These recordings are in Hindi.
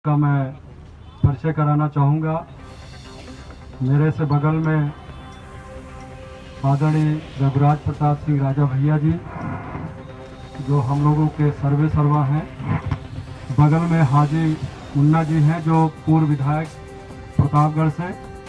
का मैं परिचय कराना चाहूँगा। मेरे से बगल में आदरणीय रघुराज प्रताप सिंह राजा भैया जी, जो हम लोगों के सर्वे सर्वा हैं। बगल में हाजी मुन्ना जी हैं, जो पूर्व विधायक प्रतापगढ़ से।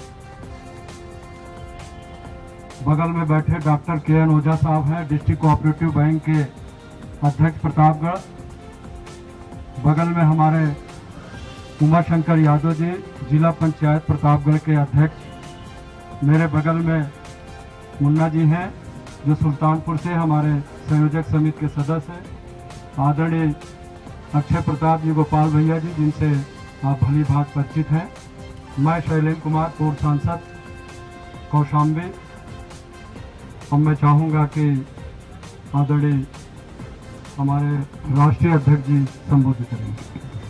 बगल में बैठे डॉक्टर के.एन. ओझा साहब हैं, डिस्ट्रिक्ट कोऑपरेटिव बैंक के अध्यक्ष प्रतापगढ़। बगल में हमारे उमा शंकर यादव जी, जिला पंचायत प्रतापगढ़ के अध्यक्ष। मेरे बगल में मुन्ना जी हैं, जो सुल्तानपुर से हमारे संयोजक समिति के सदस्य हैं। आदरणीय अक्षय प्रताप जी गोपाल भैया जी, जिनसे आप भली भांति परिचित हैं। मैं शैलेंद्र कुमार, पूर्व सांसद कौशाम्बी। अब मैं चाहूँगा कि आदरणीय हमारे राष्ट्रीय अध्यक्ष जी संबोधित करेंगे।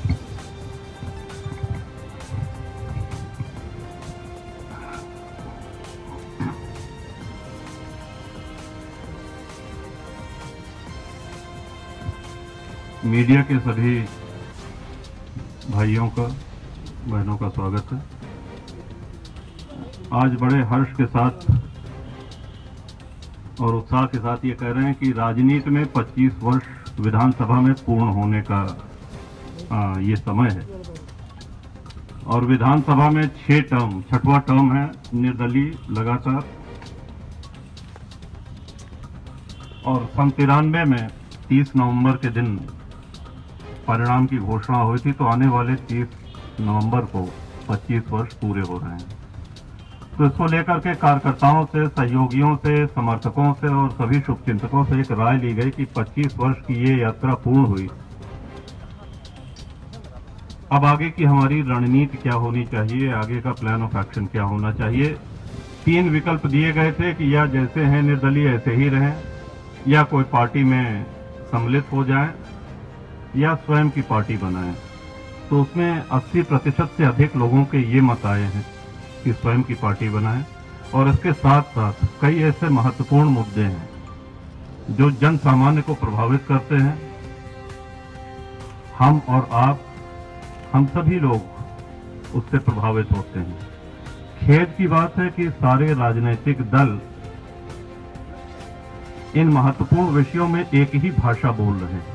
मीडिया के सभी भाइयों का, बहनों का स्वागत है। आज बड़े हर्ष के साथ और उत्साह के साथ ये कह रहे हैं कि राजनीति में 25 वर्ष विधानसभा में पूर्ण होने का ये समय है और विधानसभा में 6 टर्म, 6वां टर्म है निर्दलीय लगातार। और सन 93 में 30 नवंबर के दिन परिणाम की घोषणा हुई थी, तो आने वाले 30 नवंबर को 25 वर्ष पूरे हो रहे हैं। तो इसको लेकर के कार्यकर्ताओं से, सहयोगियों से, समर्थकों से और सभी शुभचिंतकों से एक राय ली गई कि 25 वर्ष की ये यात्रा पूर्ण हुई। अब आगे की हमारी रणनीति क्या होनी चाहिए, आगे का प्लान ऑफ एक्शन क्या होना चाहिए। 3 विकल्प दिए गए थे कि या जैसे हैं निर्दलीय ऐसे ही रहें, या कोई पार्टी में सम्मिलित हो जाएं, या स्वयं की पार्टी बनाएं। तो उसमें 80% से अधिक लोगों के ये मत आए हैं कि स्वयं की पार्टी बनाएं। और इसके साथ साथ कई ऐसे महत्वपूर्ण मुद्दे हैं जो जन सामान्य को प्रभावित करते हैं। हम और आप, हम सभी लोग उससे प्रभावित होते हैं। खेद की बात है कि सारे राजनीतिक दल इन महत्वपूर्ण विषयों में एक ही भाषा बोल रहे हैं।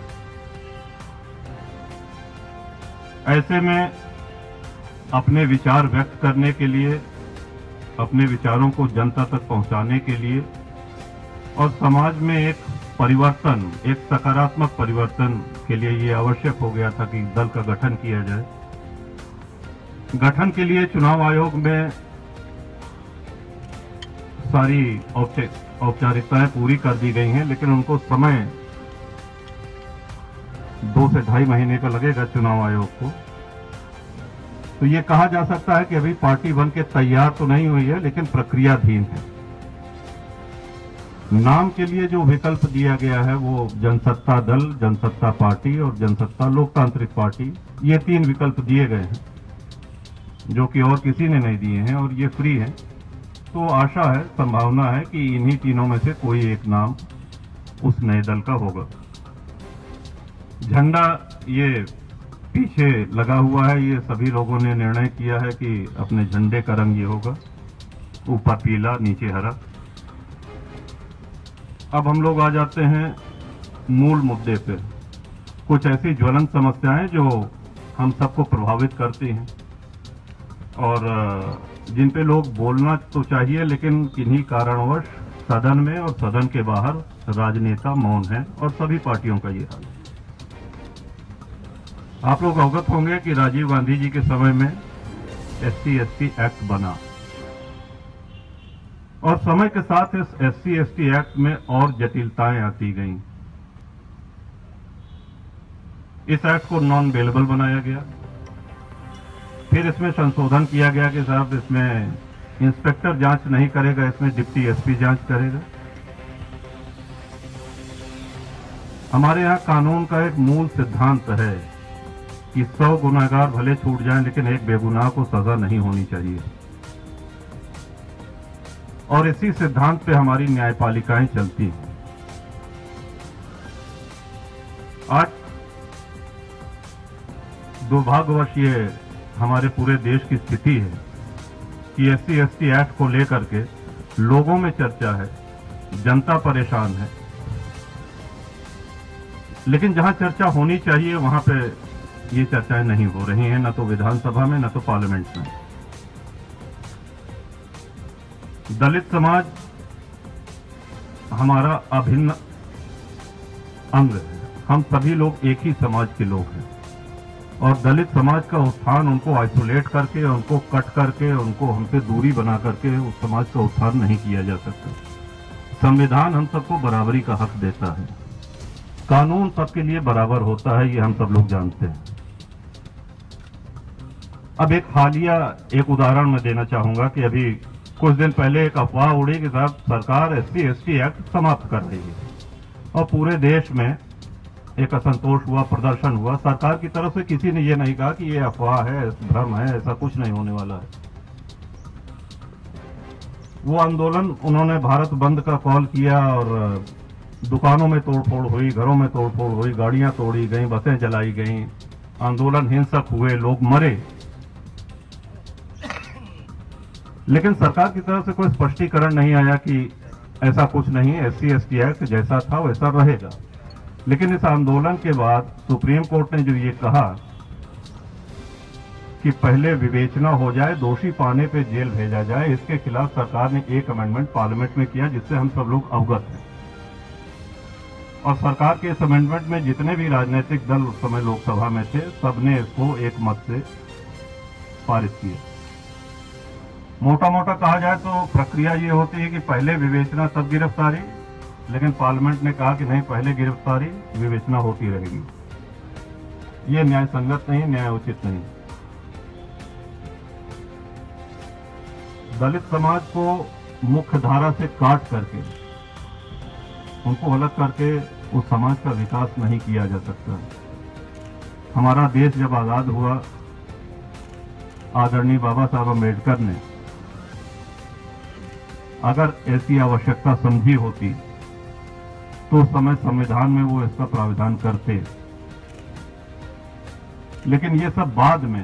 ऐसे में अपने विचार व्यक्त करने के लिए, अपने विचारों को जनता तक पहुंचाने के लिए और समाज में एक परिवर्तन, एक सकारात्मक परिवर्तन के लिए ये आवश्यक हो गया था कि दल का गठन किया जाए। गठन के लिए चुनाव आयोग में सारी औपचारिकताएं पूरी कर दी गई हैं, लेकिन उनको समय 2 से 2.5 महीने का लगेगा चुनाव आयोग को। तो ये कहा जा सकता है कि अभी पार्टी बन के तैयार तो नहीं हुई है, लेकिन प्रक्रियाधीन है। नाम के लिए जो विकल्प दिया गया है वो जनसत्ता दल, जनसत्ता पार्टी और जनसत्ता लोकतांत्रिक पार्टी, ये 3 विकल्प दिए गए हैं, जो कि और किसी ने नहीं दिए हैं और ये फ्री है। तो आशा है, संभावना है कि इन्हीं तीनों में से कोई एक नाम उस नए दल का होगा। झंडा ये पीछे लगा हुआ है, ये सभी लोगों ने निर्णय किया है कि अपने झंडे का रंग ये होगा, ऊपर पीला नीचे हरा। अब हम लोग आ जाते हैं मूल मुद्दे पे। कुछ ऐसी ज्वलंत समस्याएं जो हम सबको प्रभावित करती हैं और जिन पे लोग बोलना तो चाहिए, लेकिन किन्हीं कारणवश सदन में और सदन के बाहर राजनेता मौन है और सभी पार्टियों का ये हाल है। आप लोग अवगत होंगे कि राजीव गांधी जी के समय में SC/ST एक्ट बना और समय के साथ इस SC/ST एक्ट में और जटिलताएं आती गईं। इस एक्ट को नॉन बेलेबल बनाया गया। फिर इसमें संशोधन किया गया कि साहब इसमें इंस्पेक्टर जांच नहीं करेगा, इसमें डिप्टी SP जांच करेगा। हमारे यहाँ कानून का एक मूल सिद्धांत है कि 100 गुनहगार भले छूट जाएं, लेकिन एक बेगुनाह को सजा नहीं होनी चाहिए। और इसी सिद्धांत पे हमारी न्यायपालिकाएं चलती हैं। आज दुर्भाग्यवश ये हमारे पूरे देश की स्थिति है कि SC/ST एक्ट को लेकर के लोगों में चर्चा है, जनता परेशान है, लेकिन जहां चर्चा होनी चाहिए वहां पे ये चर्चाएं नहीं हो रही हैं, न तो विधानसभा में न तो पार्लियामेंट में। दलित समाज हमारा अभिन्न अंग है, हम सभी लोग एक ही समाज के लोग हैं और दलित समाज का उत्थान उनको आइसोलेट करके, उनको कट करके, उनको हमसे दूरी बना करके उस समाज का उत्थान नहीं किया जा सकता। संविधान हम सबको बराबरी का हक देता है, कानून सबके लिए बराबर होता है, ये हम सब लोग जानते हैं। अब एक हालिया उदाहरण मैं देना चाहूंगा कि अभी कुछ दिन पहले एक अफवाह उड़ी कि साहब सरकार SC/ST एक्ट समाप्त कर रही है और पूरे देश में एक असंतोष हुआ, प्रदर्शन हुआ। सरकार की तरफ से किसी ने यह नहीं कहा कि ये अफवाह है, भ्रम है, ऐसा कुछ नहीं होने वाला है। वो आंदोलन, उन्होंने भारत बंद का कॉल किया और दुकानों में तोड़फोड़ हुई, घरों में तोड़फोड़ हुई, गाड़ियां तोड़ी गईं, बसें जलाई गईं, आंदोलन हिंसक हुए, लोग मरे, लेकिन सरकार की तरफ से कोई स्पष्टीकरण नहीं आया कि ऐसा कुछ नहीं, SC/ST एक्ट जैसा था वैसा रहेगा। लेकिन इस आंदोलन के बाद सुप्रीम कोर्ट ने जो ये कहा कि पहले विवेचना हो जाए, दोषी पाने पे जेल भेजा जाए, इसके खिलाफ सरकार ने एक अमेंडमेंट पार्लियामेंट में किया जिससे हम सब लोग अवगत हैं। और सरकार के इस अमेंडमेंट में जितने भी राजनीतिक दल उस समय लोकसभा में थे, सबने इसको एक मत से पारित किया। मोटा मोटा कहा जाए तो प्रक्रिया ये होती है कि पहले विवेचना तब गिरफ्तारी, लेकिन पार्लियामेंट ने कहा कि नहीं, पहले गिरफ्तारी, विवेचना होती रहेगी। ये न्याय संगत नहीं, न्याय उचित नहीं। दलित समाज को मुख्य धारा से काट करके, उनको अलग करके उस समाज का विकास नहीं किया जा सकता। हमारा देश जब आजाद हुआ, आदरणीय बाबा साहब अम्बेडकर ने अगर ऐसी आवश्यकता समझी होती तो उस समय संविधान में वो इसका प्रावधान करते, लेकिन ये सब बाद में,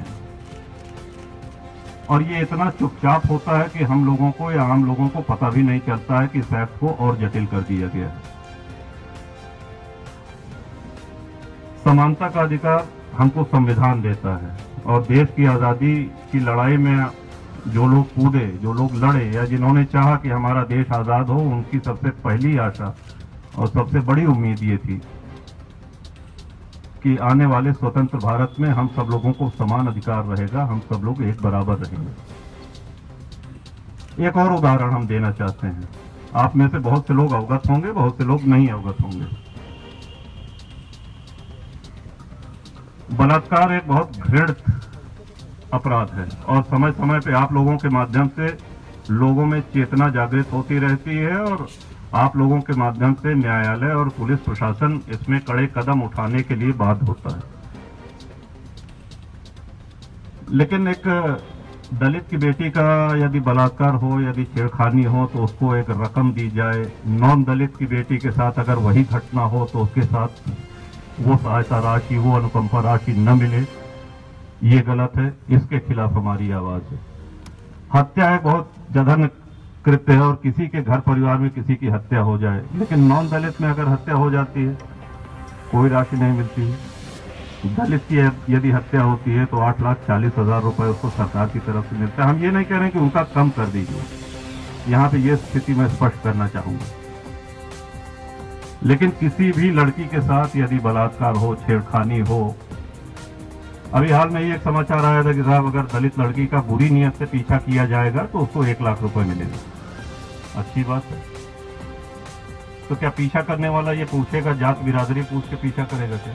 और ये इतना चुपचाप होता है कि हम लोगों को या आम लोगों को पता भी नहीं चलता है कि इस एक्ट को और जटिल कर दिया गया है। समानता का अधिकार हमको संविधान देता है और देश की आजादी की लड़ाई में जो लोग कूदे, जो लोग लड़े या जिन्होंने चाहा कि हमारा देश आजाद हो, उनकी सबसे पहली आशा और सबसे बड़ी उम्मीद ये थी कि आने वाले स्वतंत्र भारत में हम सब लोगों को समान अधिकार रहेगा, हम सब लोग एक बराबर रहेंगे। एक और उदाहरण हम देना चाहते हैं, आप में से बहुत से लोग अवगत होंगे, बहुत से लोग नहीं अवगत होंगे। बलात्कार एक बहुत घृणित अपराध है और समय समय पे आप लोगों के माध्यम से लोगों में चेतना जागृत होती रहती है और आप लोगों के माध्यम से न्यायालय और पुलिस प्रशासन इसमें कड़े कदम उठाने के लिए बाध्य होता है। लेकिन एक दलित की बेटी का यदि बलात्कार हो, यदि छेड़खानी हो तो उसको एक रकम दी जाए, नॉन दलित की बेटी के साथ अगर वही घटना हो तो उसके साथ वो सहायता राशि, वो अनुकंपा राशि न मिले, ये गलत है। इसके खिलाफ हमारी आवाज है। हत्या एक बहुत जघन्य कृत्य है और किसी के घर परिवार में किसी की हत्या हो जाए, लेकिन नॉन दलित में अगर हत्या हो जाती है कोई राशि नहीं मिलती है। दलित की यदि हत्या होती है तो 8,40,000 रुपए उसको सरकार की तरफ से मिलता है। हम ये नहीं कह रहे कि उनका कम कर दीजिए, यहाँ पे ये स्थिति मैं स्पष्ट करना चाहूंगा। लेकिन किसी भी लड़की के साथ यदि बलात्कार हो, छेड़खानी हो, अभी हाल में ही एक समाचार आया था कि साहब अगर दलित लड़की का बुरी नीयत से पीछा किया जाएगा तो उसको 1 लाख रुपए मिलेगा। अच्छी बात है, तो क्या पीछा करने वाला ये पूछेगा, जात बिरादरी पूछ के पीछा करेगा क्या?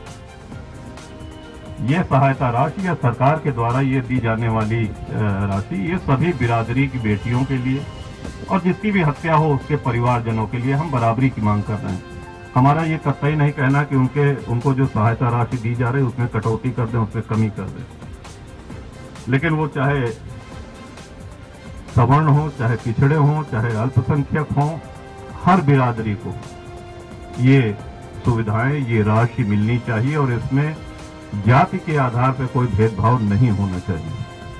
ये सहायता राशि या सरकार के द्वारा ये दी जाने वाली राशि, ये सभी बिरादरी की बेटियों के लिए और जिसकी भी हत्या हो उसके परिवारजनों के लिए हम बराबरी की मांग कर रहे हैं। हमारा ये कतई नहीं कहना कि उनको जो सहायता राशि दी जा रही है उसमें कटौती कर दें, उसमें कमी कर दें, लेकिन वो चाहे सवर्ण हो, चाहे पिछड़े हों, चाहे अल्पसंख्यक हों, हर बिरादरी को ये सुविधाएं, ये राशि मिलनी चाहिए और इसमें जाति के आधार पर कोई भेदभाव नहीं होना चाहिए।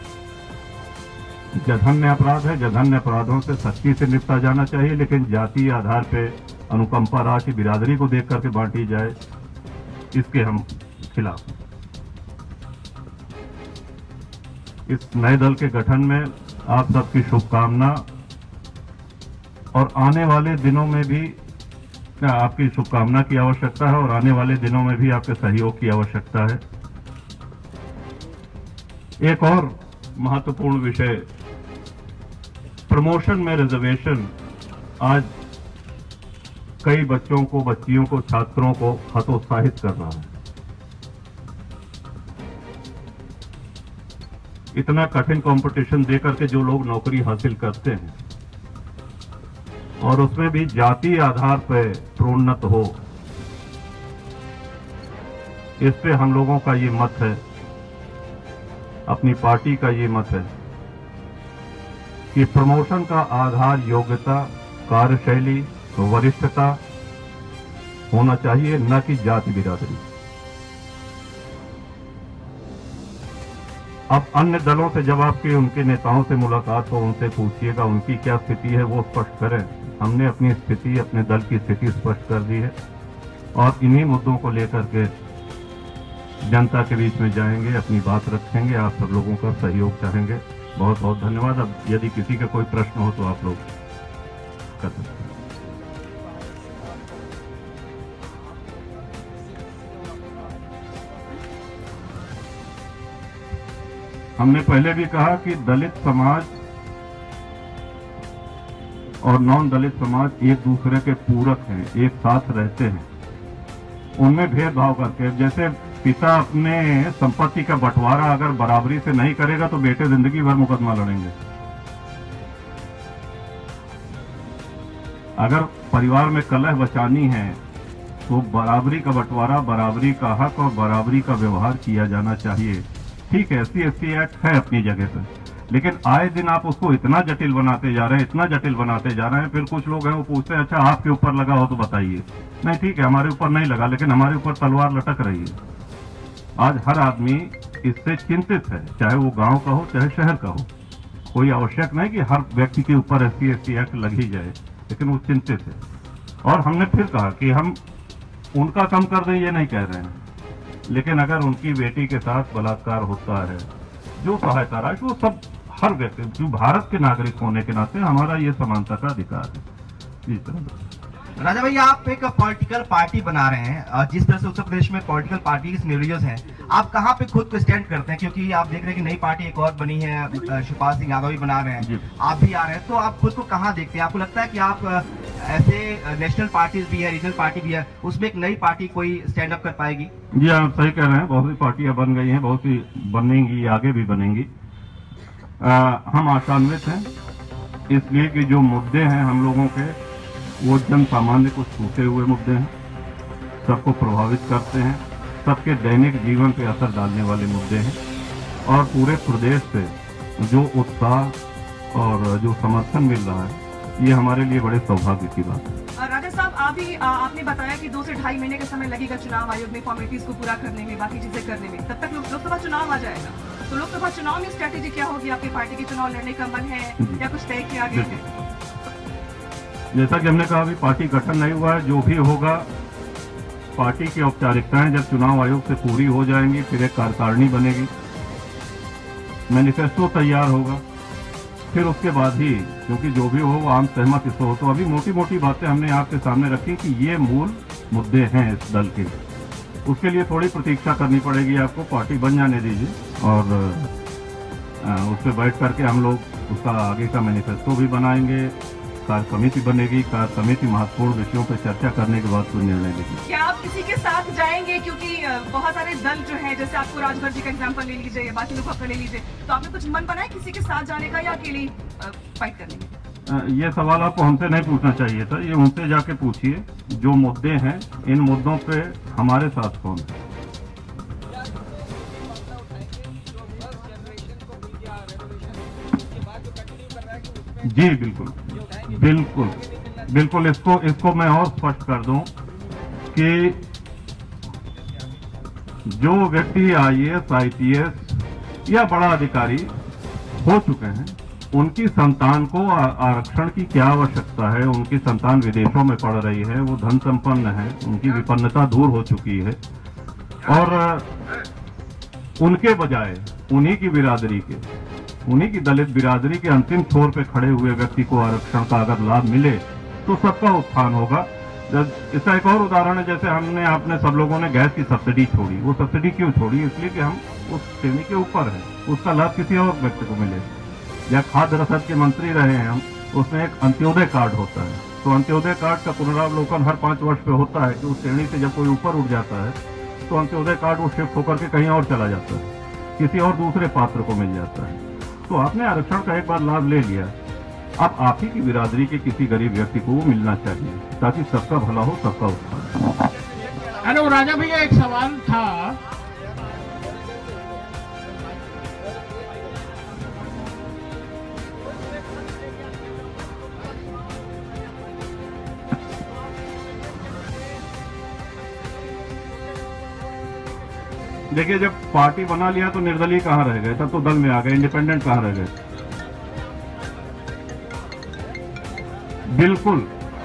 जघन्य अपराध है, जघन्य अपराधों से सख्ती से निपटा जाना चाहिए, लेकिन जातीय आधार पे अनुकंपा राशि बिरादरी को देख करके बांटी जाए, इसके हम खिलाफ हैं। इस नए दल के गठन में आप सबकी शुभकामना, और आने वाले दिनों में भी आपकी शुभकामना की आवश्यकता है, और आने वाले दिनों में भी आपके सहयोग की आवश्यकता है। एक और महत्वपूर्ण विषय, प्रमोशन में रिजर्वेशन आज कई बच्चों को, बच्चियों को, छात्रों को हतोत्साहित कर रहा है। इतना कठिन कंपटीशन देकर के जो लोग नौकरी हासिल करते हैं और उसमें भी जातीय आधार पर प्रोन्नत हो, इस पे हम लोगों का ये मत है, अपनी पार्टी का ये मत है कि प्रमोशन का आधार योग्यता, कार्यशैली, वरिष्ठता होना चाहिए, न कि जाति बिरादरी। अब अन्य दलों से जब आपकी उनके नेताओं से मुलाकात हो, उनसे पूछिएगा उनकी क्या स्थिति है, वो स्पष्ट करें। हमने अपनी स्थिति, अपने दल की स्थिति स्पष्ट कर दी है, और इन्हीं मुद्दों को लेकर के जनता के बीच में जाएंगे, अपनी बात रखेंगे, आप सब लोगों का सहयोग चाहेंगे। बहुत बहुत धन्यवाद। अब यदि किसी का कोई प्रश्न हो तो आप लोग कर सकते हैं। हमने पहले भी कहा कि दलित समाज और नॉन दलित समाज एक दूसरे के पूरक हैं, एक साथ रहते हैं। उनमें भेदभाव करके, जैसे पिता अपने संपत्ति का बंटवारा अगर बराबरी से नहीं करेगा तो बेटे जिंदगी भर मुकदमा लड़ेंगे। अगर परिवार में कलह बचानी है तो बराबरी का बंटवारा, बराबरी का हक और बराबरी का व्यवहार किया जाना चाहिए। ठीक है, SC एक्ट है अपनी जगह पर, लेकिन आए दिन आप उसको इतना जटिल बनाते जा रहे हैं, इतना जटिल बनाते जा रहे हैं। फिर कुछ लोग हैं वो पूछते हैं अच्छा आपके ऊपर लगा हो तो बताइए। नहीं, ठीक है, हमारे ऊपर नहीं लगा, लेकिन हमारे ऊपर तलवार लटक रही है। आज हर आदमी इससे चिंतित है, चाहे वो गांव का हो चाहे शहर का हो। कोई आवश्यक नहीं कि हर व्यक्ति के ऊपर SC एक्ट लग ही जाए, लेकिन वो चिंतित है। और हमने फिर कहा कि हम उनका कम कर दें, ये नहीं कह रहे हैं, लेकिन अगर उनकी बेटी के साथ बलात्कार होता है, जो सहायता राशि, वो सब हर व्यक्ति, जो भारत के नागरिक होने के नाते हमारा ये समानता का अधिकार है। इस तरह राजा भैया, आप एक पॉलिटिकल पार्टी बना रहे हैं, जिस तरह से उत्तर प्रदेश में पॉलिटिकल पार्टीज न्यूरियस हैं, आप कहाँ पे खुद को स्टैंड करते हैं? क्योंकि आप देख रहे हैं कि नई पार्टी एक और बनी है, शिवपाल सिंह यादव भी बना रहे हैं, आप भी आ रहे हैं, तो आप खुद को कहाँ देखते हैं? आपको लगता है कि आप ऐसे नेशनल पार्टीज भी है, रीजनल पार्टी भी है, उसमें एक नई पार्टी कोई स्टैंड अप कर पाएगी? जी, आप सही कह रहे हैं, बहुत सी पार्टियां बन गई हैं, बहुत सी बनेंगी, आगे भी बनेंगी। हम आशान्वित हैं, इसलिए कि जो मुद्दे हैं हम लोगों के, वो जन सामान्य को छूते हुए मुद्दे हैं, सबको प्रभावित करते हैं, सबके दैनिक जीवन पे असर डालने वाले मुद्दे हैं, और पूरे प्रदेश से जो उत्साह और जो समर्थन मिल रहा है, ये हमारे लिए बड़े सौभाग्य की बात है। राजा साहब, आपने बताया कि 2 से ढाई महीने का समय लगेगा चुनाव आयोग में फॉर्मेलिटीज को पूरा करने में, बाकी चीजें करने में, तब तक लोकसभा चुनाव आ जाएगा। तो लोकसभा चुनाव में स्ट्रैटेजी क्या होगी? आपकी पार्टी के चुनाव लड़ने का मन है या कुछ तय किया गया है? जैसा कि हमने कहा, अभी पार्टी गठन नहीं हुआ है, जो भी होगा पार्टी की औपचारिकताएं जब चुनाव आयोग से पूरी हो जाएंगी, फिर एक कार्यकारिणी बनेगी, मैनिफेस्टो तैयार होगा, फिर उसके बाद ही, क्योंकि जो भी हो वो आम सहमति से हो। तो अभी मोटी मोटी बातें हमने आपके सामने रखी कि ये मूल मुद्दे हैं इस दल के। उसके लिए थोड़ी प्रतीक्षा करनी पड़ेगी आपको, पार्टी बन जाने दीजिए, और उस पर बैठ करके हम लोग उसका आगे का मैनिफेस्टो भी बनाएंगे, कार्य समिति बनेगी, कार्य समिति महत्वपूर्ण विषयों पर चर्चा करने के बाद कोई निर्णय लेगी। क्या आप किसी के साथ जाएंगे? क्योंकि बहुत सारे दल जो है, जैसे आपको राजभर जी का एग्जाम्पल ले लीजिए, बाकी लोग अपना ले लीजिए, तो आपने कुछ मन बनाया किसी के साथ जाने का या अकेले फाइट करने का? ये सवाल आपको हमसे नहीं पूछना चाहिए था, ये उनसे जाके पूछिए। जो मुद्दे हैं, इन मुद्दों पे हमारे साथ कौन है? जी बिल्कुल बिल्कुल बिल्कुल, इसको मैं और स्पष्ट कर दूं कि जो व्यक्ति IAS, IPS या बड़ा अधिकारी हो चुके हैं, उनकी संतान को आरक्षण की क्या आवश्यकता है? उनकी संतान विदेशों में पढ़ रही है, वो धन संपन्न है, उनकी विपन्नता दूर हो चुकी है, और उनके बजाय उन्हीं की बिरादरी के, उन्हीं की दलित बिरादरी के अंतिम छोर पे खड़े हुए व्यक्ति को आरक्षण का अगर लाभ मिले तो सबका उत्थान होगा। इसका एक और उदाहरण है, जैसे आपने सब लोगों ने गैस की सब्सिडी छोड़ी। वो सब्सिडी क्यों छोड़ी? इसलिए कि हम उस श्रेणी के ऊपर है, उसका लाभ किसी और व्यक्ति को मिले। या खाद्य रसद के मंत्री रहे हैं हम, उसमें एक अंत्योदय कार्ड होता है, तो अंत्योदय कार्ड का पुनरावलोकन हर 5 वर्ष पे होता है कि उस श्रेणी से जब कोई ऊपर उठ जाता है तो अंत्योदय कार्ड वो शिफ्ट होकर के कहीं और चला जाता है, किसी और दूसरे पात्र को मिल जाता है। तो आपने आरक्षण का एक बार लाभ ले लिया, अब आप ही की बिरादरी के किसी गरीब व्यक्ति को वो मिलना चाहिए, ताकि सबका भला हो, सबका उत्थान। हेलो राजा भैया, एक सवाल था। देखिए, जब पार्टी बना लिया तो निर्दलीय कहाँ रह गए? तब तो दल में आ गए, इंडिपेंडेंट कहाँ रह गए? बिल्कुल,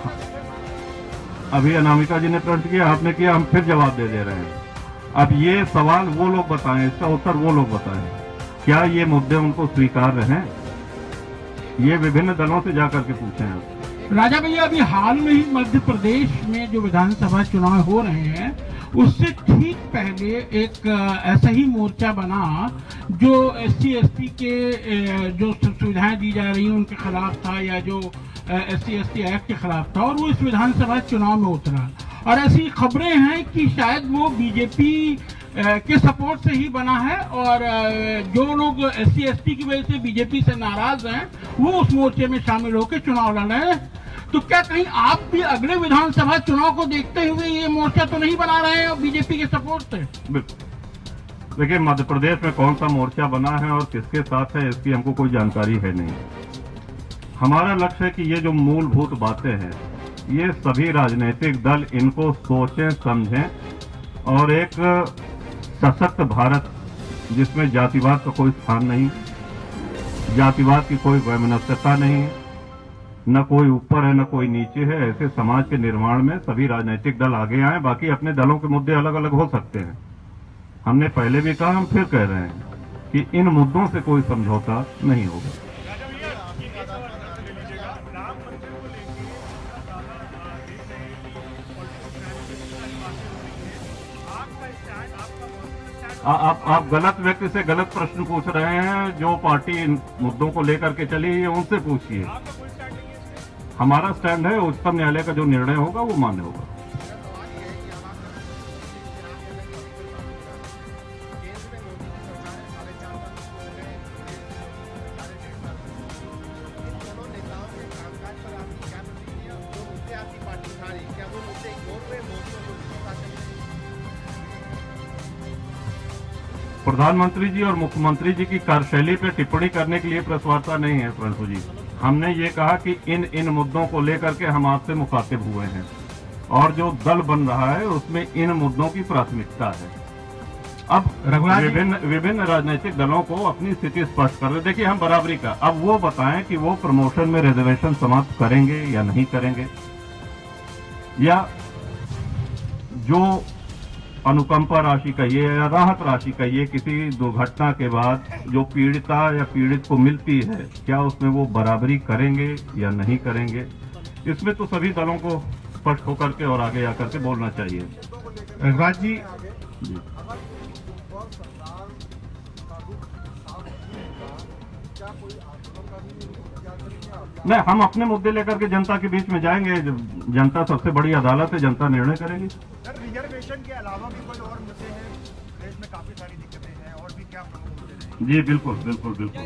अभी अनामिका जी ने प्रश्न किया, आपने किया, हम फिर जवाब दे रहे हैं। अब ये सवाल वो लोग बताएं, इसका उत्तर वो लोग बताएं, क्या ये मुद्दे उनको स्वीकार्य हैं? ये विभिन्न दलों से जाकर के पूछें आप। राजा भैया, अभी हाल में ही मध्य प्रदेश में जो विधानसभा चुनाव हो रहे हैं, उससे ठीक पहले एक ऐसा ही मोर्चा बना जो SC ST के जो सुविधाएं दी जा रही हैं उनके खिलाफ था, या जो SC ST एक्ट के खिलाफ था, और वो इस विधानसभा चुनाव में उतरा। और ऐसी खबरें हैं कि शायद वो बीजेपी के सपोर्ट से ही बना है, और जो लोग SC ST की वजह से बीजेपी से नाराज हैं वो उस मोर्चे में शामिल होकर चुनाव लड़ रहे हैं। तो क्या कहीं आप भी अगले विधानसभा चुनाव को देखते हुए ये मोर्चा तो नहीं बना रहे हैं बीजेपी के सपोर्ट से? देखिए, मध्य प्रदेश में कौन सा मोर्चा बना है और किसके साथ है, इसकी हमको कोई जानकारी है नहीं। हमारा लक्ष्य है कि ये जो मूलभूत बातें हैं, ये सभी राजनीतिक दल इनको सोचें, समझें, और एक सशक्त भारत जिसमें जातिवाद का कोई स्थान नहीं, जातिवाद की कोई वैमनस्यता नहीं है, न कोई ऊपर है न कोई नीचे है, ऐसे समाज के निर्माण में सभी राजनीतिक दल आगे आए। बाकी अपने दलों के मुद्दे अलग अलग हो सकते हैं, हमने पहले भी कहा, हम फिर कह रहे हैं कि इन मुद्दों से कोई समझौता नहीं होगा। आप गलत व्यक्ति से गलत प्रश्न पूछ रहे हैं। जो पार्टी इन मुद्दों को लेकर के चली है उनसे पूछिए। हमारा स्टैंड है, उच्चतम न्यायालय का जो निर्णय होगा वो मान्य होगा। प्रधानमंत्री जी और मुख्यमंत्री जी की कार्यशैली पे टिप्पणी करने के लिए प्रेस वार्ता नहीं है प्रणसु जी। हमने ये कहा कि इन मुद्दों को लेकर के हम आपसे मुखातिब हुए हैं, और जो दल बन रहा है उसमें इन मुद्दों की प्राथमिकता है। अब विभिन्न राजनीतिक दलों को अपनी स्थिति स्पष्ट कर रहे। देखिए, हम बराबरी का, अब वो बताएं कि वो प्रमोशन में रिजर्वेशन समाप्त करेंगे या नहीं करेंगे, या जो अनुकंपा राशि कहिए या राहत राशि कहिए किसी दुर्घटना के बाद जो पीड़िता या पीड़ित को मिलती है, क्या उसमें वो बराबरी करेंगे या नहीं करेंगे। इसमें तो सभी दलों को स्पष्ट होकर के और आगे आकर के बोलना चाहिए। रघुराज जी, नहीं, हम अपने मुद्दे लेकर के जनता के बीच में जाएंगे। जनता सबसे बड़ी अदालत है, जनता निर्णय करेगी। सर, रिजर्वेशन के अलावा भी कोई और मुद्दे हैं? देश में काफी सारी दिक्कतें हैं, और भी क्या प्रमुख मुद्दे हैं? जी बिल्कुल बिल्कुल बिल्कुल।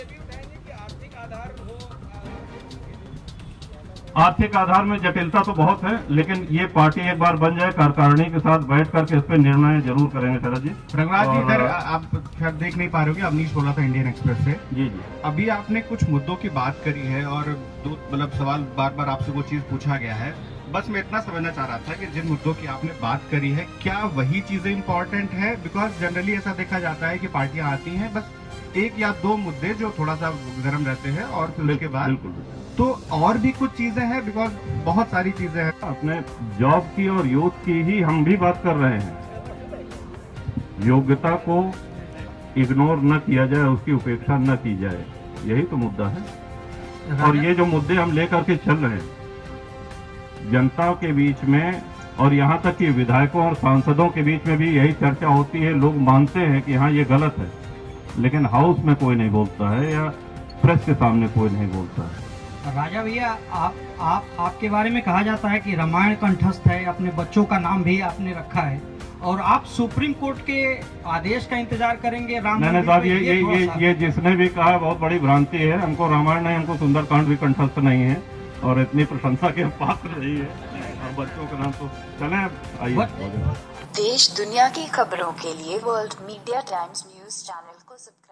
आर्थिक आधार में जटिलता तो बहुत है, लेकिन ये पार्टी एक बार बन जाए, कार्यकारिणी के साथ बैठ करके इस पर निर्णय जरूर करेंगे। शरद जी, रघुराज जी, इधर आप शायद देख नहीं पा रहे हो कि अवनीश बोला था इंडियन एक्सप्रेस से। जी जी, अभी आपने कुछ मुद्दों की बात करी है, और दो मतलब सवाल बार बार आपसे वो चीज पूछा गया है। बस मैं इतना समझना चाह रहा था कि जिन मुद्दों की आपने बात करी है, क्या वही चीजें इंपॉर्टेंट है? बिकॉज जनरली ऐसा देखा जाता है कि पार्टियां आती हैं, बस एक या दो मुद्दे जो थोड़ा सा गर्म रहते हैं और फिर उसके बाद तो और भी कुछ चीजें हैं, बिकॉज बहुत सारी चीजें हैं। अपने जॉब की और यूथ की ही हम भी बात कर रहे हैं। योग्यता को इग्नोर न किया जाए, उसकी उपेक्षा न की जाए, यही तो मुद्दा है। और ये जो मुद्दे हम लेकर के चल रहे हैं जनता के बीच में, और यहाँ तक कि विधायकों और सांसदों के बीच में भी यही चर्चा होती है। लोग मानते हैं कि हाँ ये गलत है, लेकिन हाउस में कोई नहीं बोलता है या प्रेस के सामने कोई नहीं बोलता है। राजा भैया, आपके बारे में कहा जाता है कि रामायण कंठस्थ है, अपने बच्चों का नाम भी आपने रखा है, और आप सुप्रीम कोर्ट के आदेश का इंतजार करेंगे राम नहीं मंदिर साहब, पे? ये जिसने भी कहा बहुत बड़ी भ्रांति है। हमको रामायण नहीं, हमको सुंदरकांड भी कंठस्थ नहीं है और इतनी प्रशंसा के पात्र नहीं है। और बच्चों का नाम तो चले आइए। देश दुनिया की खबरों के लिए world media times news channel को